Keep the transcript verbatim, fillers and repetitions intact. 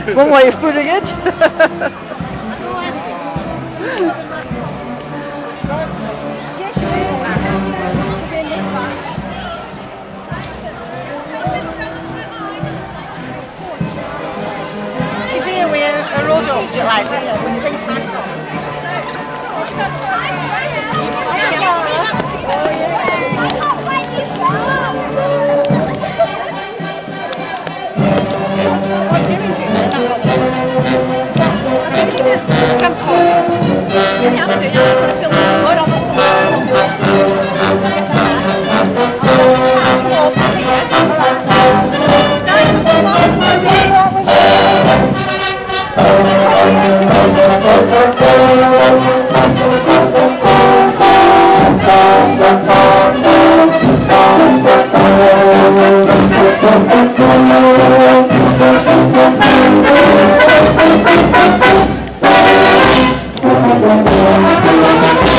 One way of putting it. 其實因為有攞咗食嚟先，會冰翻。 Thank you.